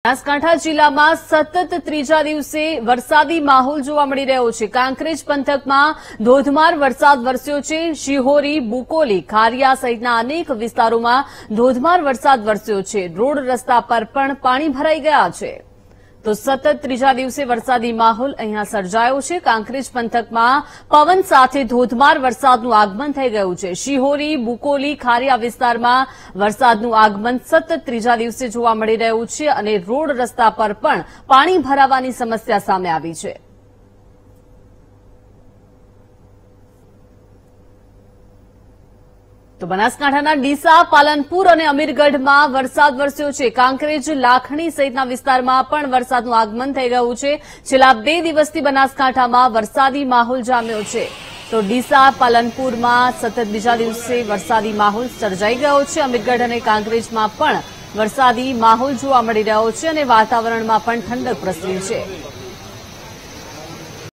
બનાસકાંઠા જિલ્લામાં સતત ત્રીજા દિવસે વરસાદી માહોલ જોવા મળી રહ્યો છે। કાંકરેજ પંથકમાં ધોધમાર વરસાદ વરસ્યો છે। શિહોરી, બુકોલી, ખારિયા સહિતના અનેક વિસ્તારોમાં ધોધમાર વરસાદ વરસ્યો છે। રોડ રસ્તા પર પણ પાણી ભરાઈ ગયા છે। તો સતત ત્રીજા દિવસે વરસાદી માહોલ અહીંયા સર્જાયો છે। કાંકરેજ પંથકમાં પવન સાથે ધોધમાર વરસાદનું આગમન થઈ ગયું છે। શિહોરી, બુકોલી, ખારિયા વિસ્તારમાં વરસાદનું આગમન સતત ત્રીજા દિવસે જોવા મળી રહ્યું છે અને રોડ રસ્તા પર પણ પાણી ભરાવાની સમસ્યા સામે આવી છે। તો બનાસકાંઠાના ડીસા, પાલનપુર અને અમીરગઢમાં વરસાદ વરસ્યો છે। કાંકરેજ, લાખણી સહિતના વિસ્તારમાં પણ વરસાદનું આગમન થઈ ગયું છે। છેલ્લા 2 દિવસથી બનાસકાંઠામાં વરસાદી માહોલ જામ્યો છે। તો ડીસા, પાલનપુરમાં સતત બીજા દિવસે વરસાદી માહોલ સર્જાઈ ગયો છે। અમીરગઢ અને કાંકરેજમાં પણ વરસાદી માહોલ જોવા મળી રહ્યો છે અને વાતાવરણમાં પણ ઠંડક પ્રસરી છે।